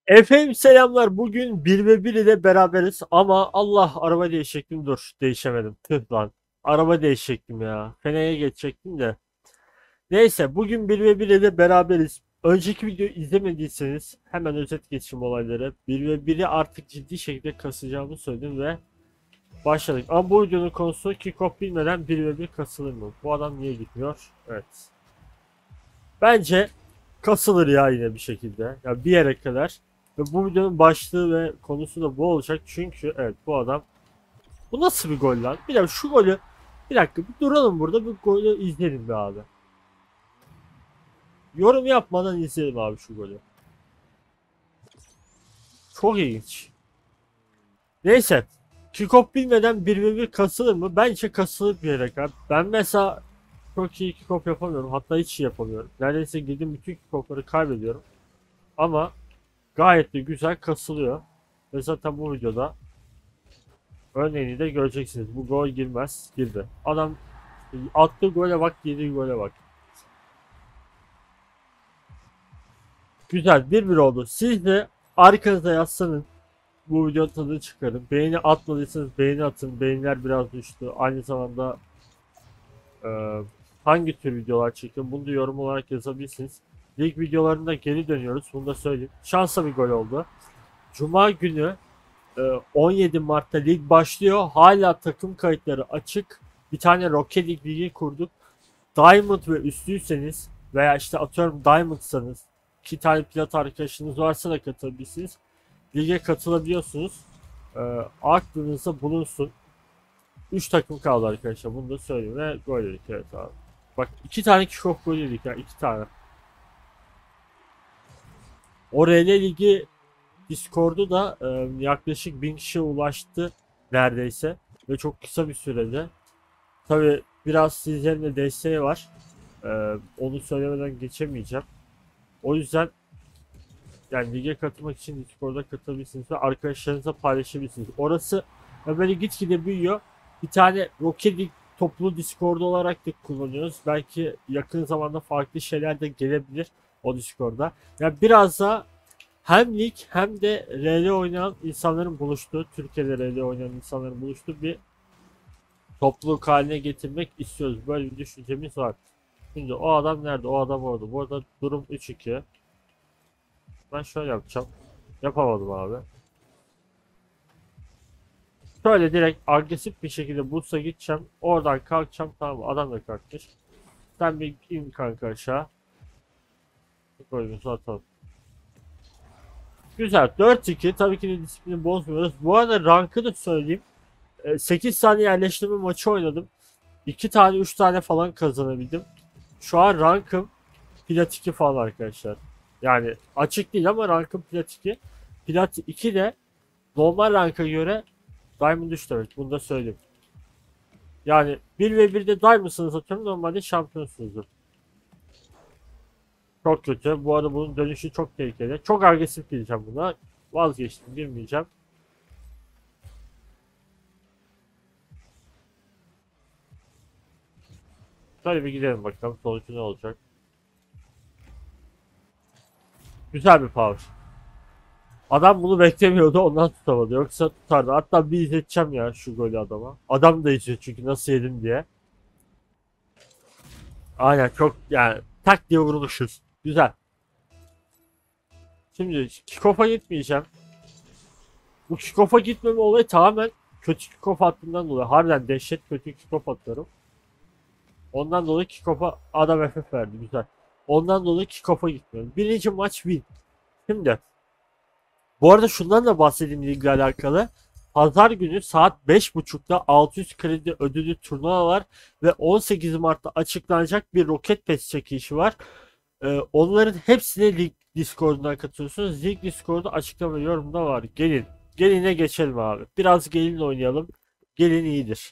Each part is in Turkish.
Efendim selamlar. Bugün 1 ve 1 ile beraberiz ama Allah araba değişecektim. Dur değişemedim. Tüh lan. Araba değişecektim ya. Feneye geçecektim de. Neyse bugün 1 ve 1 ile beraberiz. Önceki videoyu izlemediyseniz hemen özet geçeyim olayları. 1 ve 1'i artık ciddi şekilde kasacağımı söyledim ve başladık. Ama bu videonun konusu kick-off bilmeden 1 ve 1 kasılır mı? Bu adam niye gitmiyor? Evet. Bence kasılır ya yine bir şekilde. Ya bir yere kadar. Ve bu videonun başlığı ve konusu da bu olacak. Çünkü evet bu adam. Bu nasıl bir gol lan? Bir dakika şu golü. Bir dakika bir duralım burada. Bir golü izleyelim be abi. Yorum yapmadan izleyelim abi şu golü. Çok ilginç. Neyse. Kickoff bilmeden 1 ve 1 kasılır mı? Bence kasılır bir yere kadar. Ben mesela çok iyi kickoff yapamıyorum. Hatta hiç iyi yapamıyorum. Neredeyse girdiğim bütün kickoff'ları kaybediyorum. Ama gayet de güzel kasılıyor. Ve zaten bu videoda örneğini de göreceksiniz. Bu gol girmez. Girdi. Adam attığı gole bak, yediği gole bak. Güzel. 1-1 oldu. Siz de arkanıza yazsanız bu videonun tadını çıkarın. Beğeni atmadıysanız beğeni atın. Beğeniler biraz düştü. Aynı zamanda e, hangi tür videolar çekin bunu da yorum olarak yazabilirsiniz. Lig videolarında geri dönüyoruz. Bunu da söyleyeyim. Şansa bir gol oldu. Cuma günü 17 Mart'ta lig başlıyor. Hala takım kayıtları açık. Bir tane Rocket League ligi kurduk. Diamond ve üstüyseniz veya işte atıyorum Diamond'sanız 2 tane plat arkadaşınız varsa da katılabilirsiniz. Lige katılabiliyorsunuz. Aklınızda bulunsun. 3 takım kaldı arkadaşlar. Bunu da söyleyeyim. Ve gol yedik evet abi. Bak 2 tane kickoff gol yedik ya. 2 tane. O RL Ligi Discord'u da yaklaşık 1000 kişiye ulaştı neredeyse. Ve çok kısa bir sürede. Tabi biraz sizlerin de desteği var. Onu söylemeden geçemeyeceğim. O yüzden yani lige katılmak için Discord'a katılabilirsiniz ve arkadaşlarınızla paylaşabilirsiniz. Orası böyle gitgide büyüyor. Bir tane Rocket League topluluğu Discord olarak da kullanıyoruz. Belki yakın zamanda farklı şeyler de gelebilir o Discord'da. Yani biraz da hem lig hem de RL oynayan insanların buluştuğu, Türkiye'de RL oynayan insanların buluştuğu bir topluluk haline getirmek istiyoruz. Böyle bir düşüncemiz var. Şimdi o adam nerede? O adam orada. Bu arada durum 3-2. Ben şöyle yapacağım. Yapamadım abi. Şöyle direkt agresif bir şekilde Burs'a gideceğim. Oradan kalkacağım. Tamam adam da kalkmış. Sen bir in kanka aşağı. Golümüzü atalım. Güzel. 4-2. Tabii ki de disiplini bozmuyoruz. Bu arada rankı da söyleyeyim. 8 tane yerleştirme maçı oynadım. 2 tane 3 tane falan kazanabildim. Şu an rankım Plat 2 falan arkadaşlar. Yani açık değil ama rankım Plat 2. Plat 2 de normal ranka göre Diamond 3 demek. Bunu da söyleyeyim. Yani 1 ve 1'de Diamond'sınız atıyorum normalde şampiyonsunuzdur. Çok kötü. Bu arada bunun dönüşü çok tehlikeli. Çok agresif gireceğim buna. Vazgeçtim girmeyeceğim. Şöyle bir gidelim bakalım sonucu ne olacak. Güzel bir power. Adam bunu beklemiyordu ondan tutamadı. Yoksa tutardı. Hatta bir izleteceğim ya şu golü adama. Adam da izliyor çünkü nasıl yedim diye. Aynen çok yani tak diye vurmuşuz. Güzel. Şimdi kickoff'a gitmeyeceğim. Bu kickoff'a gitmeme olayı tamamen kötü kickoff attığımdan dolayı. Harbiden dehşet kötü kickoff atıyorum. Ondan dolayı kickoff'a adam FF verdi. Güzel. Ondan dolayı kickoff'a gitmiyorum. Birinci maç win. Şimdi bu arada şundan da bahsedeyim ligle alakalı. Pazar günü saat 5.30'da 600 kredi ödülü turnuva var ve 18 Mart'ta açıklanacak bir Rocket Pass çekilişi var. Onların hepsine lig Discord'dan katılıyorsunuz. Lig Discord'da açıklama ve yorumda var. Gelin. Gelin'e geçelim abi. Biraz gelin oynayalım. Gelin iyidir.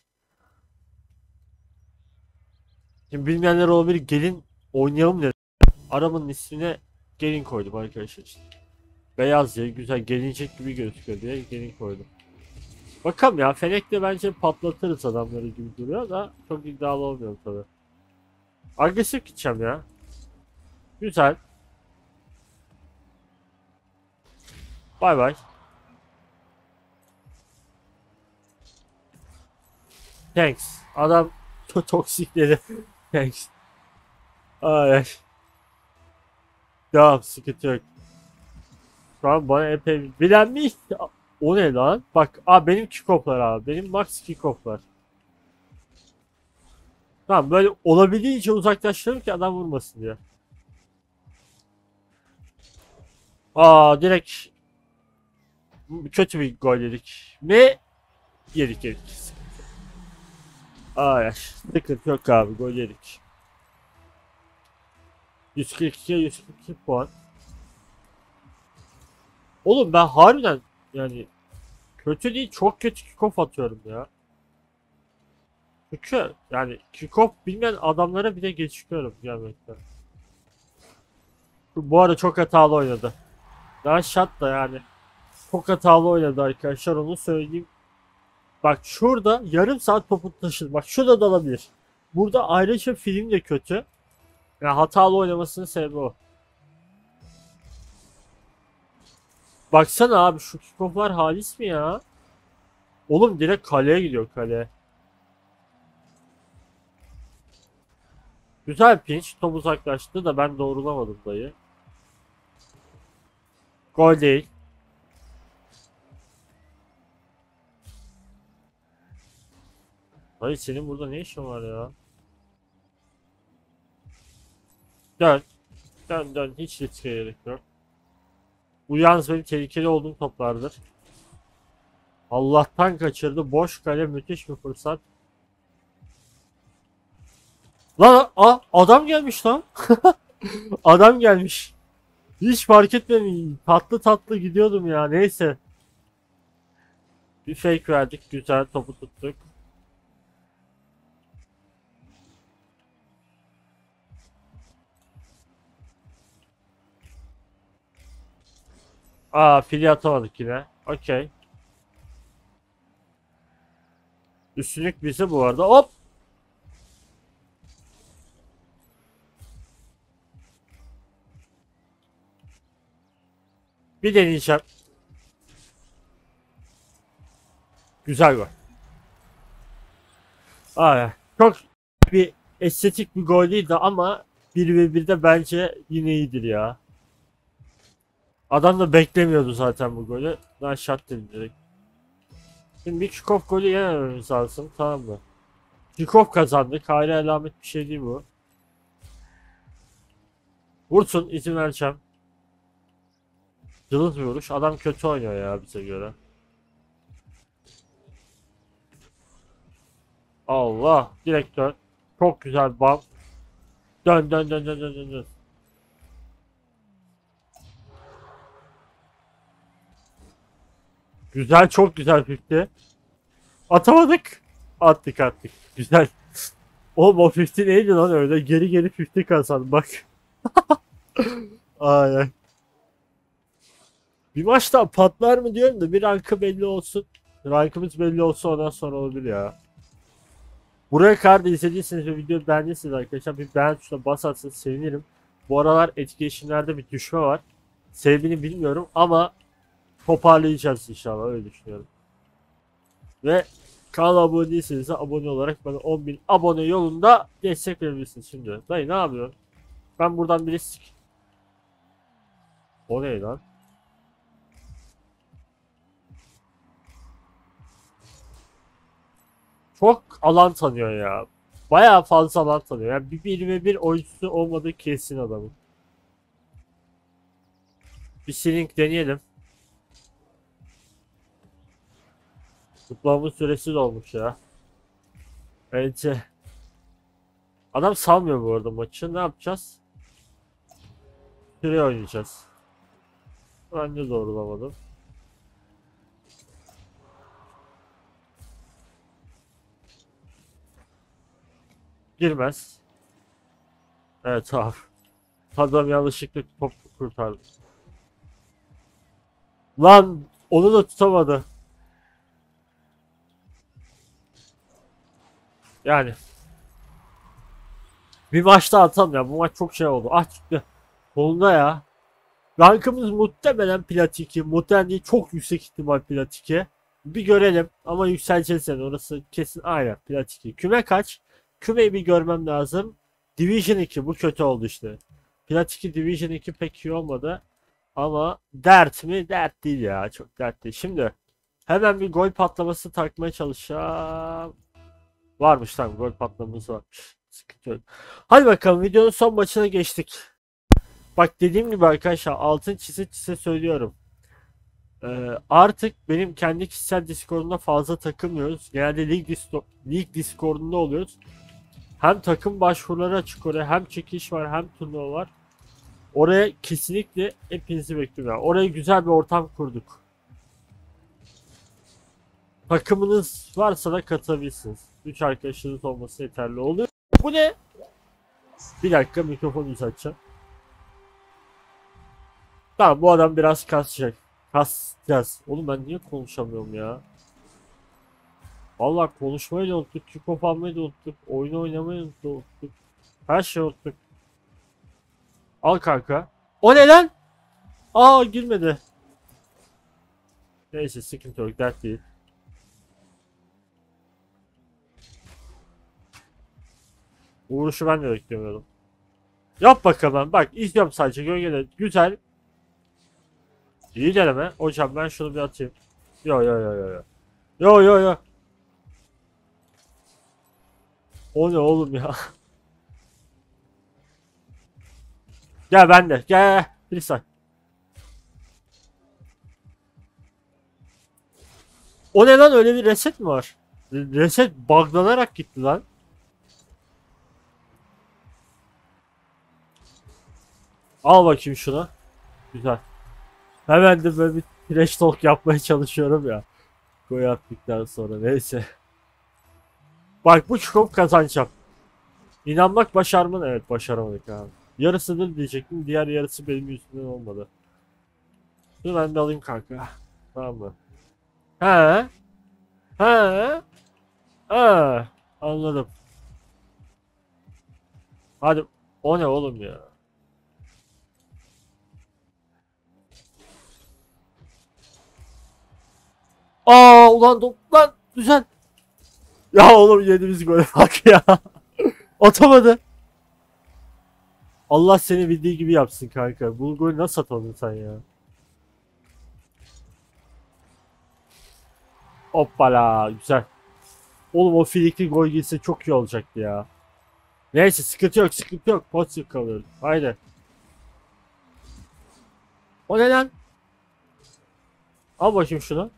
Şimdi bilmeyenler olabilir. Gelin oynayalım dedim. Arabanın ismine gelin koydum arkadaşlar işte. Beyaz diye güzel gelincek gibi gözüküyor diye gelin koydum. Bakalım ya Fenek'te bence patlatırız adamları gibi duruyor da çok iddialı olmuyor tabi. Agresif gideceğim ya. Güzel. Bay bay. Thanks. Adam toksikledi. Thanks. Ay ay. Devam, sıkıntı yok. Şu an bana epey bilenmiş. O ne lan? Bak benim kickoflar abi. Benim max kickoflar. Tamam, böyle olabildiğince uzaklaştırıyorum ki adam vurmasın diye. Direkt kötü bir gol yedik. Ne? Yedik. Ay, sıkıntı yok abi, gol yedik. 142'ye 142 puan. Oğlum ben harbiden yani kötü değil, çok kötü kickoff atıyorum ya. Çünkü yani kickoff bilmeyen adamlara bile geçiyorum gelmekten. Bu arada çok hatalı oynadı. Daha shot da yani çok hatalı oynadı arkadaşlar, onu söyleyeyim. Bak şurada yarım saat topu taşıdı. Bak şurada da alabilir. Burada ayrıca film de kötü. Yani hatalı oynamasının sebebi o. Baksana abi, şu kickofflar halis mi ya? Oğlum direkt kaleye gidiyor, kaleye. Güzel pinch. Top uzaklaştı da ben doğrulamadım dayı. Gol değil. Dayı senin burada ne işin var ya? Dön. Dön. Hiç riske gerek yok. Bu yalnız benim tehlikeli olduğum toplardır. Allah'tan kaçırdı. Boş kale, müthiş bir fırsat. Lan adam gelmiş lan. Adam gelmiş. Hiç fark etmedim. Tatlı tatlı gidiyordum ya. Neyse. Bir fake verdik. Güzel, topu tuttuk. Fili atamadık yine. Okey. Üstünlük bize bu arada. Hop. Bir deneyeceğim. Güzel gol. Çok bir estetik bir gol değildi ama 1v1'de bence yine iyidir ya. Adam da beklemiyordu zaten bu golü. Ben shot dedim direkt. Şimdi bir kickoff golü yemememiz lazım, tamam mı? Kickoff kazandık. Hayra alamet bir şey değil bu. Vursun, izin vereceğim. Cılız bir vuruş. Adam kötü oynuyor ya bize göre. Allah. Direkt dön. Çok güzel bam. Dön. Güzel, çok güzel fikti. Atamadık. Attık. Güzel. Oğlum o 50 neydi lan öyle? Geri 50 kazandı bak. Ay. Bir maçta patlar mı diyorum da bir rankı belli olsun. Rankımız belli olsa ondan sonra olabilir ya. Buraya kadar da izlediyseniz ve videoyu beğendiyseniz arkadaşlar bir beğen tuşuna basarsanız sevinirim. Bu aralar etkileşimlerde bir düşme var. Sebebini bilmiyorum ama toparlayacağız inşallah, öyle düşünüyorum. Ve kanala abone değilseniz de abone olarak bana 10.000 abone yolunda destek verebilirsiniz şimdi. Dayı ne yapıyorsun? Ben buradan bir risk. O ne lan? Çok alan tanıyor ya. Bayağı fazla alan tanıyor. Yani bir ve bir oyuncusu olmadığı kesin adamın. Bir sling deneyelim. Zıplama süresi de olmuş ya. Bence. Adam salmıyor bu arada maçı. Ne yapacağız? Süre oynayacağız. Ben de doğrulamadım. Girmez. Evet abi. Adam yanlışlıkla top kurtardı. Lan onu da tutamadı. Yani bir maçta atam ya. Bu maç çok şey oldu. Çıktı. Kolunda ya. Rankımız muhtemelen plat 2. Muhtemelen değil, çok yüksek ihtimal plat 2. Bir görelim ama yükseleceğiz yani, orası kesin. Aynen plat 2. Küme kaç? Kümeyi bir görmem lazım. Division 2, bu kötü oldu işte. Plat 2 Division 2 pek iyi olmadı. Ama dert mi? Dert değil ya. Çok dert değil. Şimdi hemen bir gol patlaması takmaya çalışacağım. Varmış, tamam, gol patlamamız varmış. Sıkıntı yok. Hadi bakalım, videonun son maçına geçtik. Bak dediğim gibi arkadaşlar, altın çize çize söylüyorum. Artık benim kendi kişisel Discord'umda fazla takılmıyoruz. Genelde lig Discord'unda oluyoruz. Hem takım başvuruları açık oraya, hem çekiş var, hem turnuva var. Oraya kesinlikle hepinizi bekliyorum. Yani oraya güzel bir ortam kurduk. Takımınız varsa da katılabilirsiniz. 3 arkadaşınız olması yeterli oluyor. Bu ne? Bir dakika, mikrofonu uzatacağım. Tamam, bu adam biraz kasacak. Kasacağız. Oğlum ben niye konuşamıyorum ya? Vallahi konuşmayı da unuttuk, kick-off almayı da unuttuk, oyunu oynamayı da unuttuk. Her şeyi unuttuk. Al kanka. O ne lan? Aa, girmedi. Neyse, sıkıntı yok, dert değil. Vuruşu ben de beklemiyordum. Yap bakalım, bak izliyorum sadece, gölgede güzel. İyi deneme. Hocam ben şunu bir atayım. Yo yo yo yo yo. Yo yo yo. O ne oğlum ya? Gel ben de. Gel. Bir say. O ne lan, öyle bir reset mi var? Reset buglanarak gitti lan. Al bakayım şunu. Güzel. Hemen de böyle bir trash talk yapmaya çalışıyorum ya. Gol attıktan sonra, neyse. Bak bu çok kazanacağım. İnanmak başarmanın, evet başaramadık abi. Yarısıdır diyecektim, diğer yarısı benim yüzümden olmadı. Dur ben de alayım kanka. Tamam mı? He? He? He? Anladım. Hadi. O ne oğlum ya? Aa ulan lan güzel. Ya oğlum, yediğimiz gole bak ya. Atamadı. Allah seni bildiği gibi yapsın kanka. Bu golü nasıl atamadın sen ya? Hoppala, güzel. Oğlum o frikli gol girse çok iyi olacaktı ya. Neyse, sıkıntı yok, sıkıntı yok. Pozitif kalıyoruz. Haydi. O ne lan? Al bakayım şunu.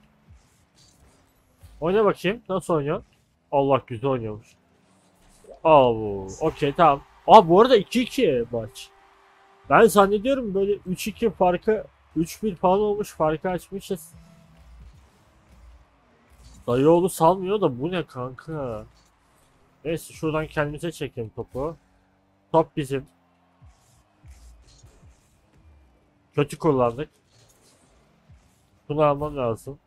Oyna bakayım. Nasıl oynuyor? Allah, güzel oynuyormuş. Aa, okey tamam. Aa, bu arada 2-2 maç. Ben zannediyorum böyle 3-2 farkı, 3-1 falan olmuş, farkı açmışız. Dayıoğlu salmıyor da, bu ne kanka? Neyse, şuradan kendimize çekelim topu. Top bizim. Kötü kullandık. Bunu almam lazım.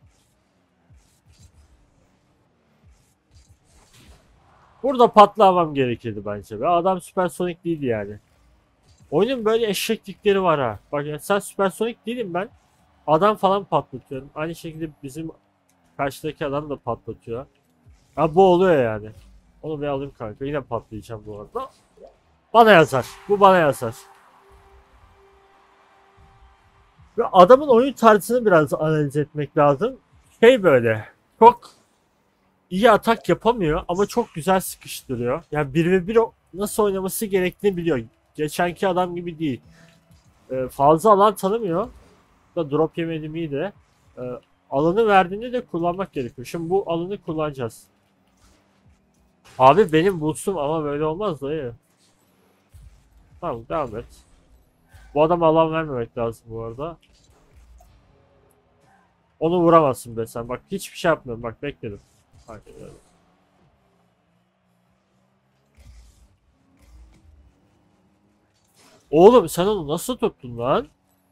Burada patlamam gerekirdi bence. Ve adam süpersonik değildi yani. Oyunun böyle eşeklikleri var ha. Bak ya, sen süpersonik değilim ben. Adam falan patlatıyorum. Aynı şekilde bizim karşıdaki adam da patlatıyor. Ha, bu oluyor yani. Onu bir alayım kanka. Yine patlayacağım bu arada. Bana yazar. Bu bana yazar. Ve adamın oyun tarzını biraz analiz etmek lazım. Şey böyle. Çok iyi atak yapamıyor ama çok güzel sıkıştırıyor. Yani 1v1 nasıl oynaması gerektiğini biliyor. Geçenki adam gibi değil. Fazla alan tanımıyor. Da drop yemedim iyi de. Alanı verdiğinde de kullanmak gerekiyor. Şimdi bu alanı kullanacağız. Abi benim boostum ama böyle olmaz dayı. Tamam, devam et. Bu adama alan vermemek lazım bu arada. Onu vuramazsın be sen. Bak hiçbir şey yapmıyorum. Bak bekledim. Aynen öyle. Oğlum sen onu nasıl tuttun lan?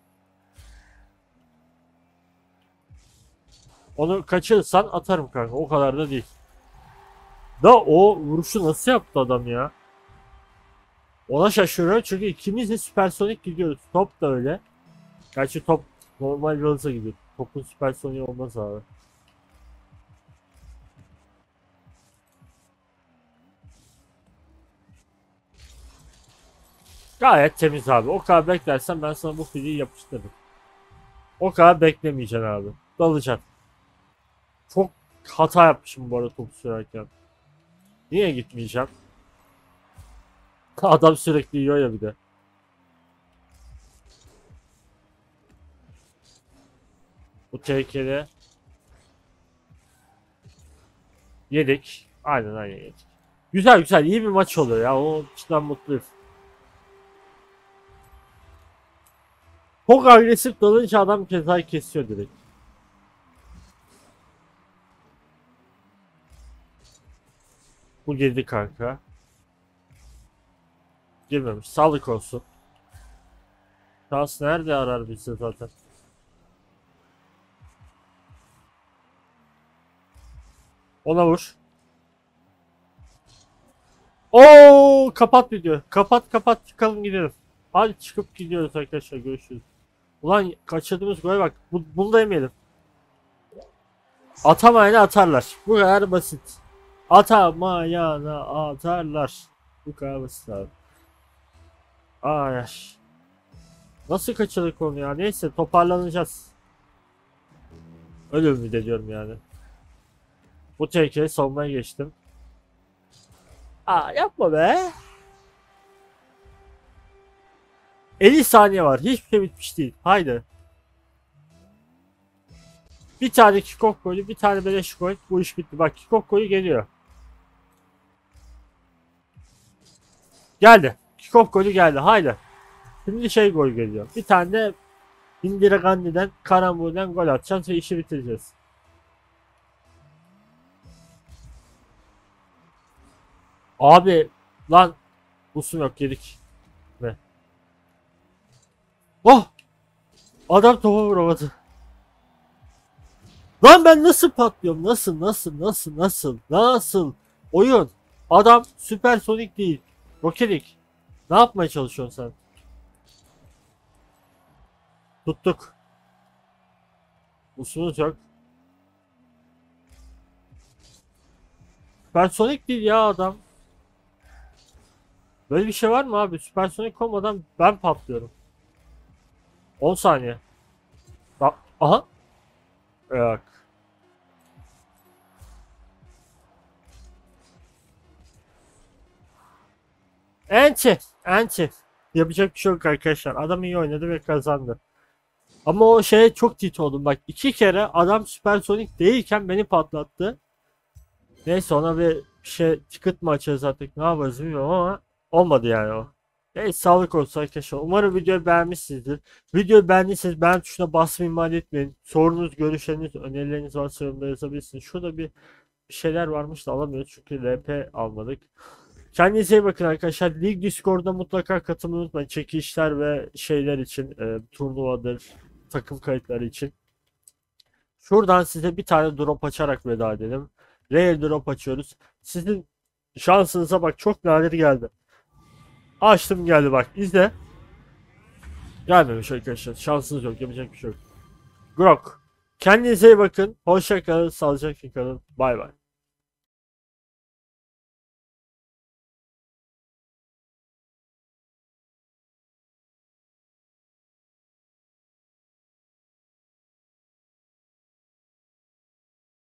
Onu kaçırırsan atarım kanka. O kadar da değil. Da o vuruşu nasıl yaptı adam ya? Ona şaşırıyorum çünkü ikimiz de süpersonik gidiyoruz. Top da öyle. Gerçi top normal bir hıza gidiyor. Topun süpersoniği olmaz abi. Gayet temiz abi. O kadar beklersen ben sana bu filiyi yapıştırırım. O kadar beklemeyeceksin abi. Dalacaksın. Çok hata yapmışım bu arada topu sürerken. Niye gitmeyeceğim? Adam sürekli yiyor ya bir de. Bu tehlikeli. Yedik. Aynen yedik. Güzel güzel iyi bir maç oluyor ya. O açıdan mutluyum. Çok agresif dalınca adam cezayı kesiyor direkt. Bu girdi kanka. Girmemiş. Sağlık olsun. Şans nerede arar bizi zaten. Ona vur. Oo, kapat video. Kapat çıkalım gidelim. Hadi çıkıp gidiyoruz arkadaşlar, görüşürüz. Ulan kaçırdığımız gole bak. Bunu da yemeyelim. Atamayana atarlar. Bu kadar basit. Atamayana atarlar. Bu kadar basit abi. Ay. Nasıl kaçırdık onu ya? Neyse toparlanacağız. Öyle ümit ediyorum yani. Bu tehlikeli savunmaya geçtim. Aa, yapma be. 50 saniye var. Hiçbir şey bitmiş değil. Haydi. Bir tane kickoff golü, bir tane beleş gol. Bu iş bitti. Bak kickoff golü geliyor. Geldi. Kickoff golü geldi. Haydi. Şimdi şey gol geliyor. Bir tane de Indira Gandhi'den, karambolden gol atacağız ve işi bitireceğiz. Abi lan busum yok, yedik. Ne? Oh! Adam topa vuramadı. Lan ben nasıl patlıyorum? Nasıl? Oyun. Adam süpersonik değil. Rokelik. Ne yapmaya çalışıyorsun sen? Tuttuk. Usulümüz yok. Süpersonik değil ya adam. Böyle bir şey var mı abi? Süpersonik olmadan ben patlıyorum. 10 saniye. Aha. Yok. Enti. Yapacak bir şey yok arkadaşlar. Adam iyi oynadı ve kazandı. Ama o şeye çok tilt oldum. Bak 2 kere adam süpersonik değilken beni patlattı. Neyse ona bir şey ticket mı açarız artık, ne yaparız bilmiyorum ama olmadı yani o. Neyse sağlık olsun arkadaşlar. Umarım videoyu beğenmişsinizdir. Videoyu beğendiyseniz beğen tuşuna basmayı ihmal etmeyin. Sorunuz, görüşleriniz, önerileriniz varsa yorumda yazabilirsiniz. Şurada bir şeyler varmış da alamıyoruz çünkü RP almadık. Kendinize iyi bakın arkadaşlar. Lig Discord'da mutlaka katılmayı unutmayın. Çekilişler ve şeyler için, turnuvadır, takım kayıtları için. Şuradan size bir tane drop açarak veda edelim. Rare drop açıyoruz. Sizin şansınıza bak, çok nadir geldi. Açtım geldi bak, izle. Gelmemiş arkadaşlar. Şansınız yok, yapacak bir şey yok. Grok. Kendinize iyi bakın. Hoşça kalın. Sağlıcakla kalın. Bay bay.